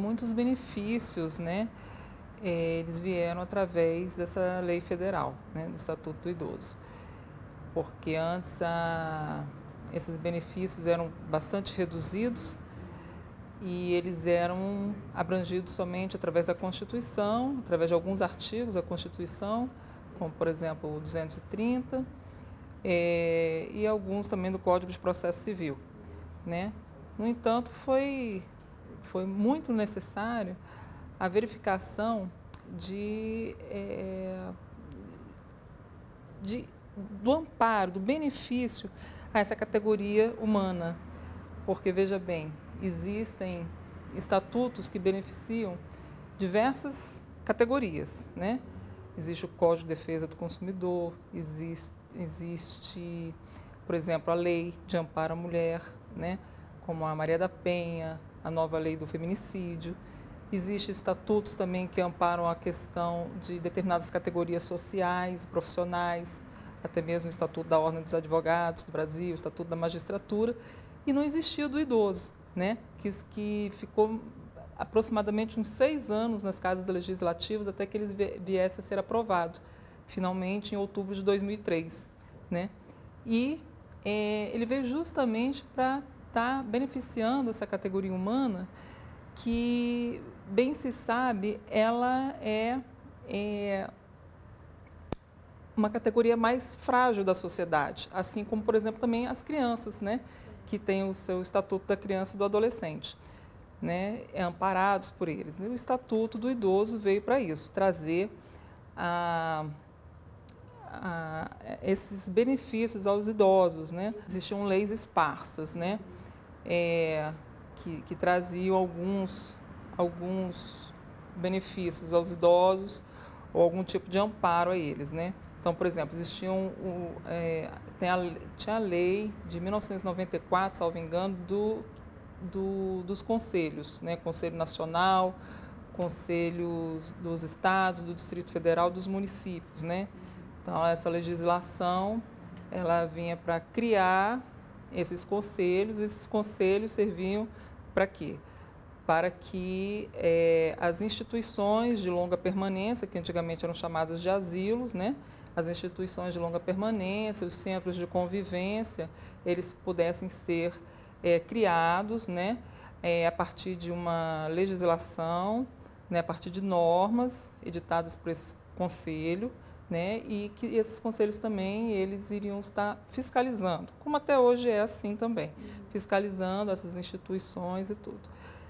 muitos benefícios, né? Eles vieram através dessa lei federal, né, do Estatuto do Idoso. Porque antes esses benefícios eram bastante reduzidos e eles eram abrangidos somente através da Constituição, através de alguns artigos da Constituição, como, por exemplo, o 230, e alguns também do Código de Processo Civil, né? No entanto, foi muito necessário a verificação do amparo, do benefício a essa categoria humana. Porque, veja bem, existem estatutos que beneficiam diversas categorias, né? Existe o Código de Defesa do Consumidor, existe, por exemplo, a Lei de Amparo à Mulher, né? Como a Maria da Penha, a nova Lei do Feminicídio. Existem estatutos também que amparam a questão de determinadas categorias sociais e profissionais, até mesmo o Estatuto da Ordem dos Advogados do Brasil, o Estatuto da Magistratura, e não existia o do idoso, né? que ficou aproximadamente uns 6 anos nas casas legislativas até que eles viessem a ser aprovados, finalmente em outubro de 2003. Né? E ele veio justamente para estar beneficiando essa categoria humana que, bem se sabe, ela é uma categoria mais frágil da sociedade, assim como, por exemplo, também as crianças, né, que têm o seu Estatuto da Criança e do Adolescente, né, amparados por eles. E o Estatuto do Idoso veio para isso, trazer esses benefícios aos idosos, né. Existiam leis esparsas, né, que traziam alguns benefícios aos idosos ou algum tipo de amparo a eles, né. Então, por exemplo, tinha a lei de 1994, salvo engano, dos conselhos, né? Conselho Nacional, Conselhos dos Estados, do Distrito Federal, dos municípios, né? Então, essa legislação, ela vinha para criar esses conselhos serviam para quê? Para que as instituições de longa permanência, que antigamente eram chamadas de asilos, né? As instituições de longa permanência, os centros de convivência, eles pudessem ser criados, né? A partir de uma legislação, né? A partir de normas editadas por esse conselho, né? E que esses conselhos também eles iriam estar fiscalizando, como até hoje é assim também, fiscalizando essas instituições e tudo.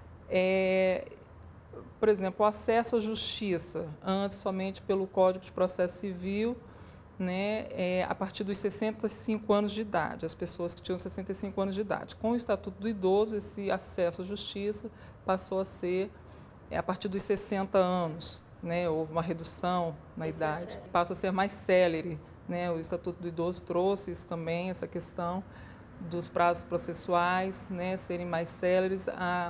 Por exemplo, o acesso à justiça, antes somente pelo Código de Processo Civil, né, a partir dos 65 anos de idade, as pessoas que tinham 65 anos de idade. Com o Estatuto do Idoso, esse acesso à justiça passou a ser a partir dos 60 anos, né, houve uma redução na idade, passa a ser mais célere, né, o Estatuto do Idoso trouxe isso também, essa questão dos prazos processuais, né, serem mais céleres,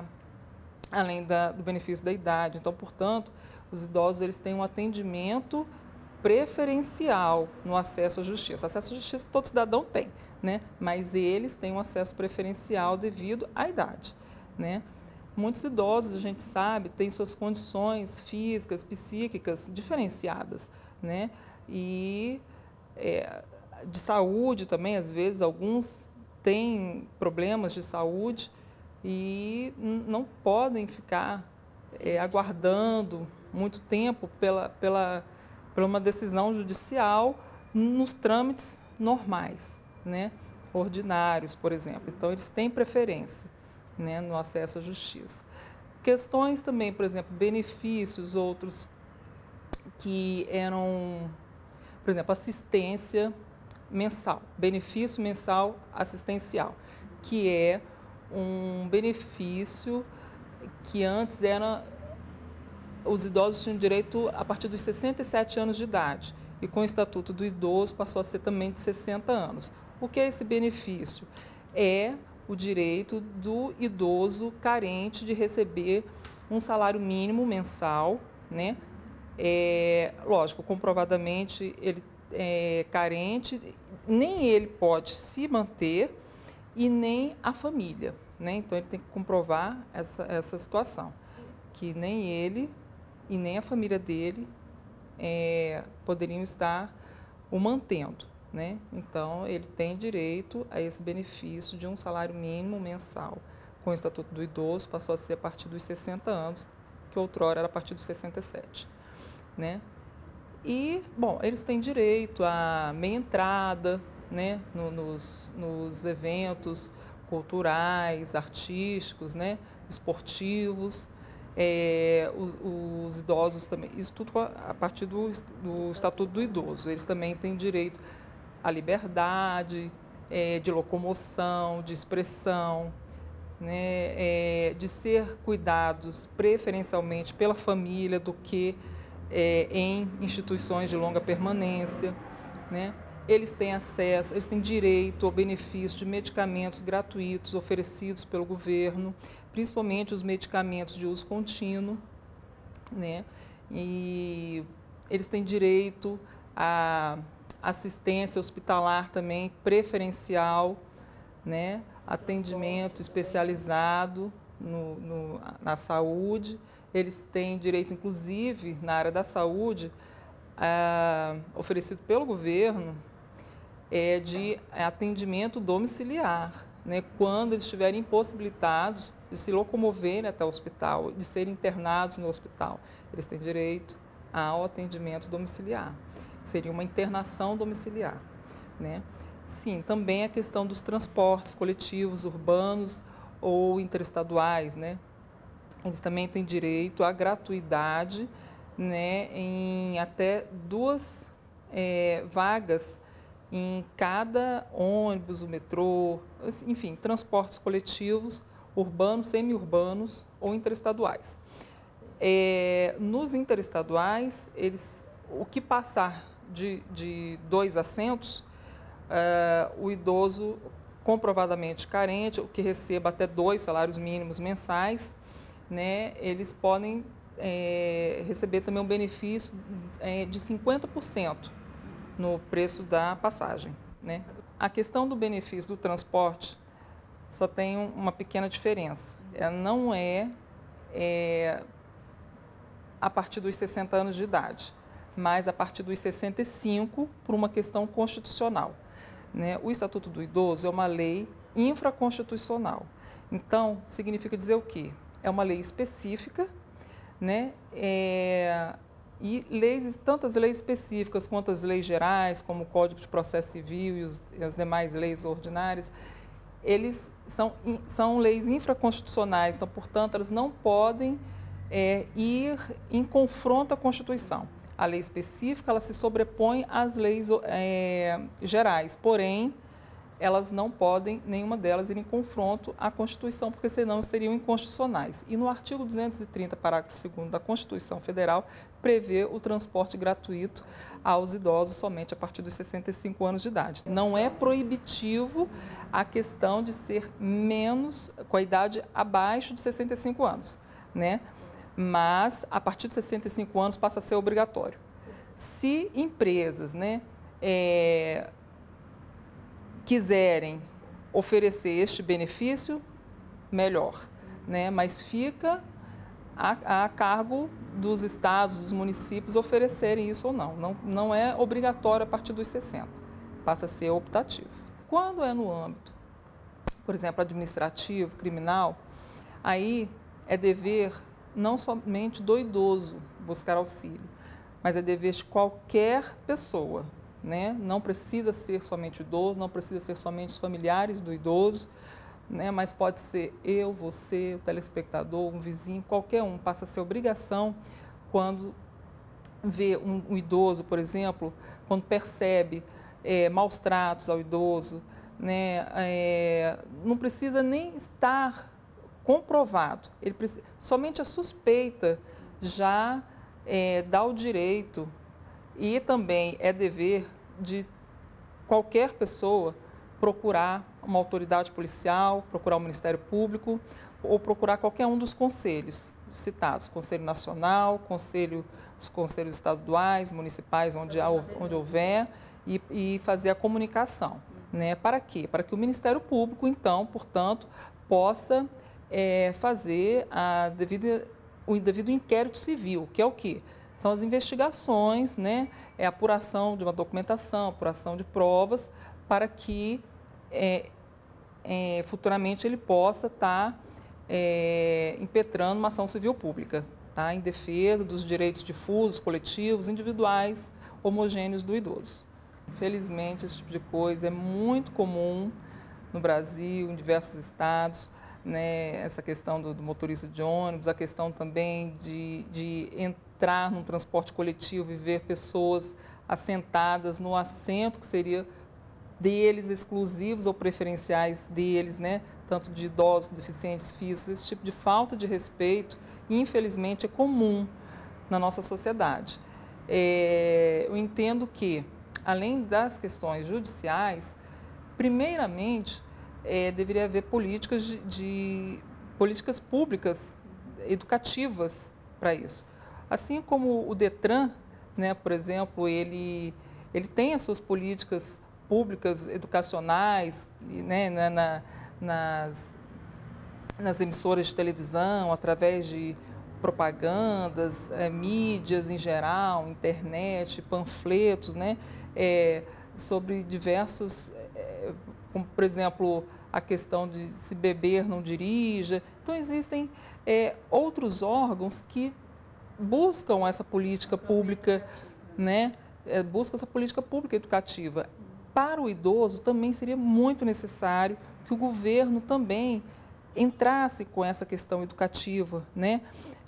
além do benefício da idade. Então, portanto, os idosos eles têm um atendimento preferencial no acesso à justiça. Acesso à justiça todo cidadão tem, né? Mas eles têm um acesso preferencial devido à idade, né? Muitos idosos, a gente sabe, têm suas condições físicas, psíquicas diferenciadas, né? E de saúde também, às vezes, alguns têm problemas de saúde e não podem ficar aguardando muito tempo por uma decisão judicial nos trâmites normais, né, ordinários, por exemplo. Então, eles têm preferência, né, no acesso à justiça. Questões também, por exemplo, benefícios, outros que eram, por exemplo, assistência mensal, benefício mensal assistencial, que é um benefício que antes os idosos tinham direito a partir dos 67 anos de idade e com o Estatuto do Idoso passou a ser também de 60 anos. O que é esse benefício? É o direito do idoso carente de receber um salário mínimo mensal, né? Lógico, comprovadamente ele é carente, nem ele pode se manter e nem a família, né? Então ele tem que comprovar essa situação, que nem ele e nem a família dele poderiam estar o mantendo, né? Então, ele tem direito a esse benefício de um salário mínimo mensal. Com o Estatuto do Idoso, passou a ser a partir dos 60 anos, que outrora era a partir dos 67, né? E, bom, eles têm direito à meia entrada, né, nos eventos culturais, artísticos, né, esportivos, os idosos também, isso tudo a partir do Estatuto do Idoso. Eles também têm direito à liberdade, de locomoção, de expressão, né, de ser cuidados preferencialmente pela família do que em instituições de longa permanência, né? Eles têm acesso, eles têm direito ao benefício de medicamentos gratuitos oferecidos pelo governo, principalmente os medicamentos de uso contínuo, né? E eles têm direito à assistência hospitalar também preferencial, né? Atendimento especializado na saúde. Eles têm direito, inclusive, na área da saúde, oferecido pelo governo, de atendimento domiciliar, né? Quando eles estiverem impossibilitados de se locomoverem até o hospital, de serem internados no hospital. Eles têm direito ao atendimento domiciliar. Seria uma internação domiciliar, né? Sim, também a questão dos transportes coletivos, urbanos ou interestaduais, né? Eles também têm direito à gratuidade, né, em até 2 vagas em cada ônibus, o metrô, enfim, transportes coletivos, urbanos, semi-urbanos ou interestaduais. Nos interestaduais, o que passar de 2 assentos, o idoso comprovadamente carente, o que receba até 2 salários mínimos mensais, né, eles podem receber também um benefício de 50% no preço da passagem, né? A questão do benefício do transporte só tem uma pequena diferença. Não a partir dos 60 anos de idade, mas a partir dos 65 por uma questão constitucional, né? O Estatuto do Idoso é uma lei infraconstitucional. Então, significa dizer o quê? É uma lei específica, né? E tantas leis específicas quanto as leis gerais, como o Código de Processo Civil e as demais leis ordinárias, eles são leis infraconstitucionais, então, portanto, elas não podem ir em confronto à Constituição. A lei específica, ela se sobrepõe às leis gerais, porém, elas não podem, nenhuma delas, ir em confronto à Constituição, porque senão seriam inconstitucionais. E no artigo 230, parágrafo 2º da Constituição Federal, prevê o transporte gratuito aos idosos somente a partir dos 65 anos de idade. Não é proibitivo a questão de ser menos, com a idade abaixo de 65 anos, né? Mas, a partir de 65 anos, passa a ser obrigatório. Se empresas, né, quiserem oferecer este benefício, melhor, né? Mas fica a cargo dos estados, dos municípios oferecerem isso ou não. Não é obrigatório a partir dos 60, passa a ser optativo. Quando é no âmbito, por exemplo, administrativo, criminal, aí é dever não somente do idoso buscar auxílio, mas é dever de qualquer pessoa, né? Não precisa ser somente o idoso, não precisa ser somente os familiares do idoso, né? Mas pode ser eu, você, o telespectador, um vizinho, qualquer um. Passa a ser obrigação quando vê um idoso, por exemplo, quando percebe maus tratos ao idoso, né? Não precisa nem estar comprovado, somente a suspeita já dá o direito. E também é dever de qualquer pessoa procurar uma autoridade policial, procurar o Ministério Público ou procurar qualquer um dos conselhos citados, Conselho Nacional, os conselhos estaduais, municipais, onde houver, e fazer a comunicação, né? Para quê? Para que o Ministério Público, então, portanto, possa fazer a devida o devido inquérito civil, que é o quê? São as investigações, né? É a apuração de uma documentação, apuração de provas, para que futuramente ele possa estar impetrando uma ação civil pública, tá? Em defesa dos direitos difusos, coletivos, individuais, homogêneos do idoso. Infelizmente, esse tipo de coisa é muito comum no Brasil, em diversos estados, né? Essa questão do motorista de ônibus, a questão também de entrar num transporte coletivo e ver pessoas assentadas no assento que seria deles, exclusivos ou preferenciais deles, né? Tanto de idosos, deficientes físicos, esse tipo de falta de respeito, infelizmente, é comum na nossa sociedade. Eu entendo que, além das questões judiciais, primeiramente, deveria haver políticas políticas públicas educativas para isso. Assim como o Detran, né, por exemplo, ele tem as suas políticas públicas educacionais, né, nas emissoras de televisão, através de propagandas, mídias em geral, internet, panfletos, né, sobre diversos, como por exemplo a questão de se beber não dirija. Então existem outros órgãos que buscam essa política pública, né, buscam essa política pública educativa. Para o idoso também seria muito necessário que o governo também entrasse com essa questão educativa, né?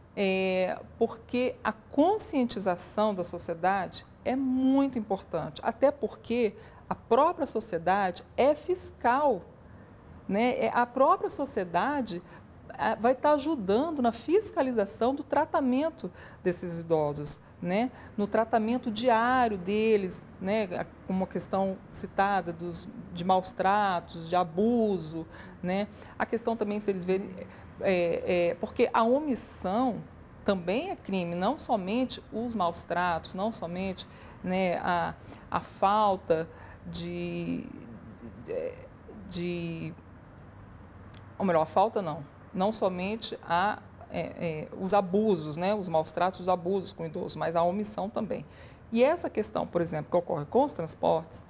Porque a conscientização da sociedade é muito importante, até porque a própria sociedade é fiscal, né? A própria sociedade vai estar ajudando na fiscalização do tratamento desses idosos, né? No tratamento diário deles, né? Como a questão citada de maus tratos, de abuso, né? A questão também, se eles verem, porque a omissão também é crime, não somente os maus tratos, não somente, né, a falta ou melhor, a falta não somente os abusos, né, os maus tratos, os abusos com o idoso, mas a omissão também. E essa questão, por exemplo, que ocorre com os transportes,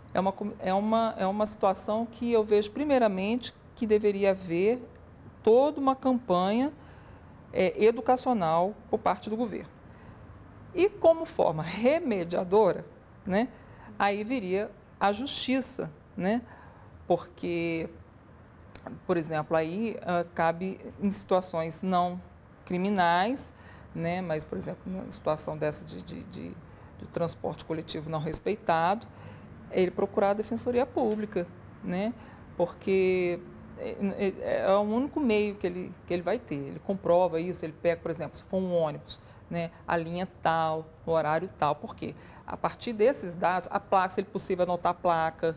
é uma situação que eu vejo, primeiramente, que deveria haver toda uma campanha educacional por parte do governo. E como forma remediadora, né, aí viria a justiça, né, porque, por exemplo, aí cabe em situações não criminais, né, mas, por exemplo, na situação dessa de transporte coletivo não respeitado, ele procurar a Defensoria Pública, né, porque é o único meio que ele vai ter. Ele comprova isso, ele pega, por exemplo, se for um ônibus, né, a linha tal, no horário tal. Por quê? A partir desses dados, a placa, se ele possível, anotar a placa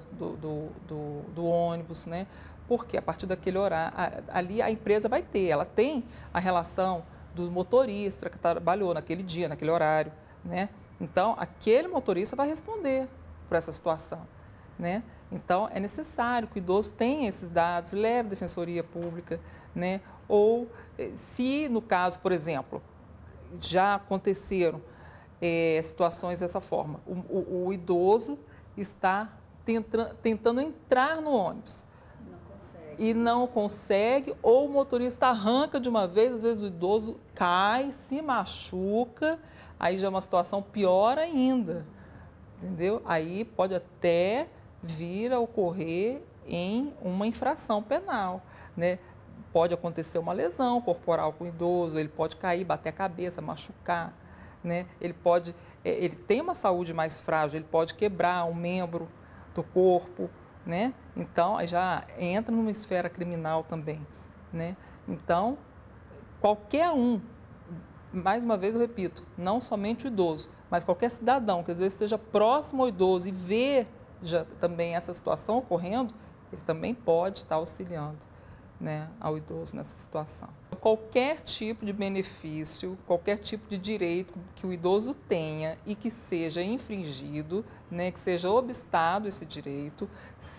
do ônibus, né? Porque a partir daquele horário, ali a empresa vai ter, ela tem a relação do motorista que trabalhou naquele dia, naquele horário, né? Então, aquele motorista vai responder por essa situação, né? Então, é necessário que o idoso tenha esses dados, leve à Defensoria Pública, né? Ou, se no caso, por exemplo, já aconteceram situações dessa forma, o idoso está tentando entrar no ônibus e não consegue, ou o motorista arranca de uma vez, às vezes o idoso cai, se machuca, aí já é uma situação pior ainda, entendeu? Aí pode até vir a ocorrer em uma infração penal, né? Pode acontecer uma lesão corporal com o idoso, ele pode cair, bater a cabeça, machucar, né? Ele tem uma saúde mais frágil, ele pode quebrar um membro do corpo, né? Então, aí já entra numa esfera criminal também, né? Então, qualquer um, mais uma vez eu repito, não somente o idoso, mas qualquer cidadão que às vezes esteja próximo ao idoso e veja também essa situação ocorrendo, ele também pode estar auxiliando, né, ao idoso nessa situação. Qualquer tipo de benefício, qualquer tipo de direito que o idoso tenha e que seja infringido, né, que seja obstado esse direito,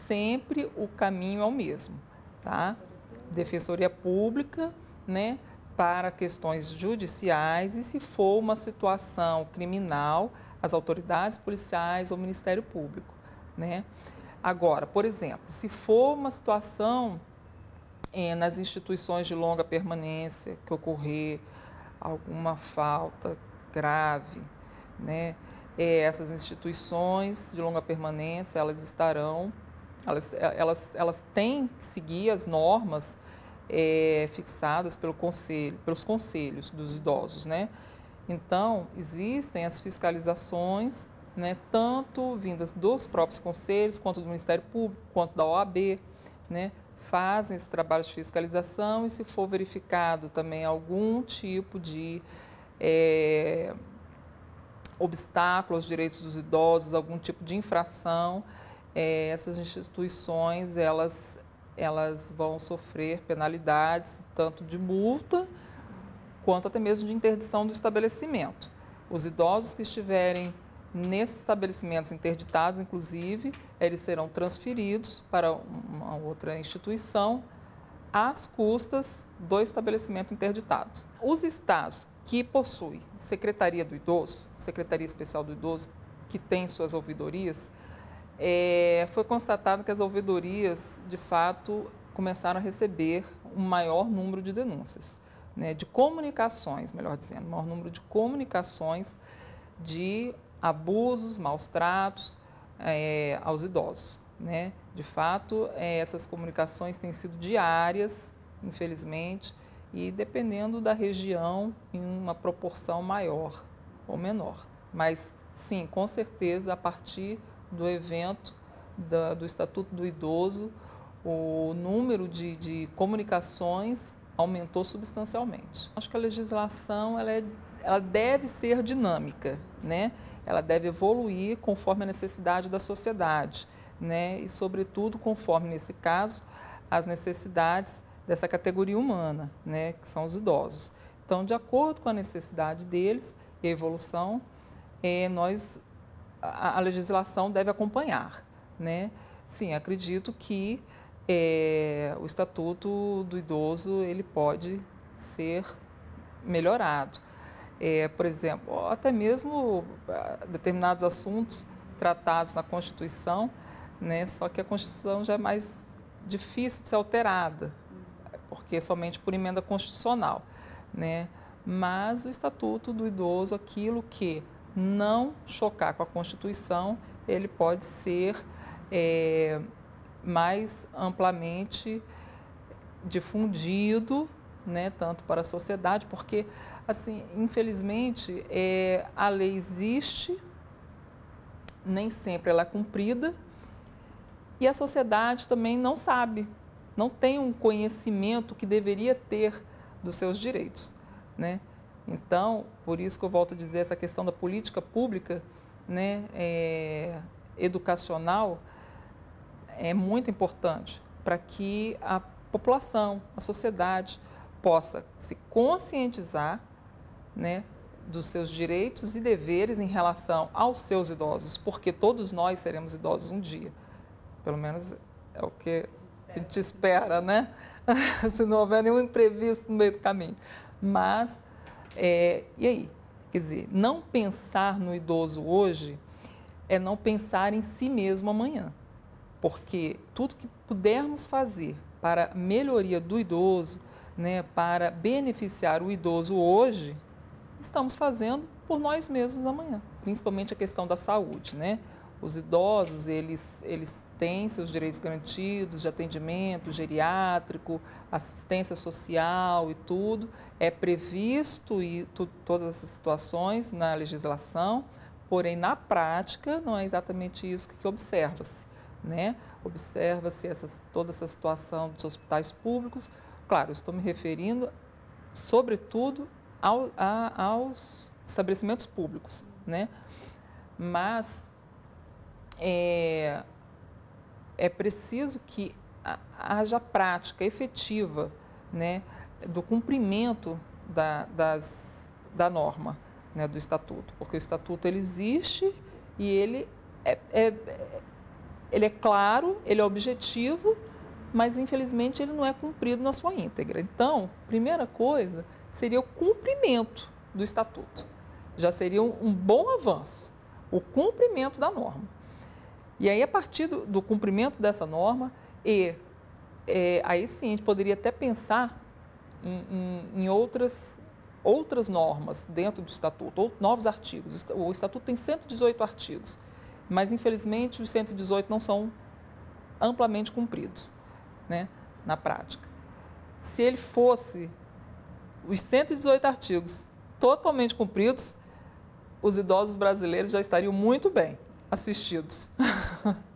sempre o caminho é o mesmo, tá? Defensoria Pública, né, para questões judiciais e, se for uma situação criminal, as autoridades policiais ou o Ministério Público, né? Agora, por exemplo, se for uma situação nas instituições de longa permanência, que ocorrer alguma falta grave, né? Essas instituições de longa permanência, elas têm que seguir as normas fixadas pelos conselhos dos idosos, né? Então, existem as fiscalizações, né, tanto vindas dos próprios conselhos, quanto do Ministério Público, quanto da OAB, né? Fazem esse trabalho de fiscalização e, se for verificado também algum tipo de obstáculo aos direitos dos idosos, algum tipo de infração, essas instituições elas vão sofrer penalidades, tanto de multa quanto até mesmo de interdição do estabelecimento. Os idosos que estiverem nesses estabelecimentos interditados, inclusive, eles serão transferidos para uma outra instituição às custas do estabelecimento interditado. Os estados que possuem Secretaria do Idoso, Secretaria Especial do Idoso, que tem suas ouvidorias, foi constatado que as ouvidorias, de fato, começaram a receber um maior número de denúncias, né, de comunicações, melhor dizendo, maior número de comunicações de abusos, maus tratos aos idosos, né? De fato, essas comunicações têm sido diárias, infelizmente, e dependendo da região, em uma proporção maior ou menor. Mas, sim, com certeza, a partir do evento do Estatuto do Idoso, o número de comunicações aumentou substancialmente. Acho que a legislação ela deve ser dinâmica, né? Ela deve evoluir conforme a necessidade da sociedade, né? E, sobretudo, conforme, nesse caso, as necessidades dessa categoria humana, né? Que são os idosos. Então, de acordo com a necessidade deles e a evolução, a legislação deve acompanhar, né? Sim, acredito que o Estatuto do Idoso ele pode ser melhorado. Por exemplo, até mesmo determinados assuntos tratados na Constituição, né? Só que a Constituição já é mais difícil de ser alterada, porque é somente por emenda constitucional, né? Mas o Estatuto do Idoso, aquilo que não chocar com a Constituição, ele pode ser mais amplamente difundido, né, tanto para a sociedade, porque, assim, infelizmente, a lei existe, nem sempre ela é cumprida, e a sociedade também não sabe, não tem um conhecimento que deveria ter dos seus direitos, né? Então, por isso que eu volto a dizer, essa questão da política pública, né, educacional, é muito importante para que a população, a sociedade, possa se conscientizar, né, dos seus direitos e deveres em relação aos seus idosos, porque todos nós seremos idosos um dia. Pelo menos é o que a gente espera, né? Se não houver nenhum imprevisto no meio do caminho. Mas, e aí? Quer dizer, não pensar no idoso hoje é não pensar em si mesmo amanhã. Porque tudo que pudermos fazer para a melhoria do idoso, né, para beneficiar o idoso hoje, estamos fazendo por nós mesmos amanhã. Principalmente a questão da saúde, né? Os idosos, eles têm seus direitos garantidos de atendimento geriátrico, assistência social e tudo. É previsto todas essas situações na legislação, porém, na prática, não é exatamente isso que observa-se, né? Observa-se toda essa situação dos hospitais públicos. Claro, estou me referindo, sobretudo, aos estabelecimentos públicos, né? Mas é preciso que haja prática efetiva, né, do cumprimento da norma, né, do Estatuto, porque o Estatuto ele existe e ele é claro, ele é objetivo, mas infelizmente ele não é cumprido na sua íntegra. Então, primeira coisa seria o cumprimento do Estatuto. Já seria um bom avanço, o cumprimento da norma. E aí, a partir do cumprimento dessa norma, aí sim a gente poderia até pensar em outras normas dentro do Estatuto, ou novos artigos. O Estatuto tem 118 artigos, mas infelizmente os 118 não são amplamente cumpridos, né, na prática. Se ele fosse os 118 artigos totalmente cumpridos, os idosos brasileiros já estariam muito bem assistidos.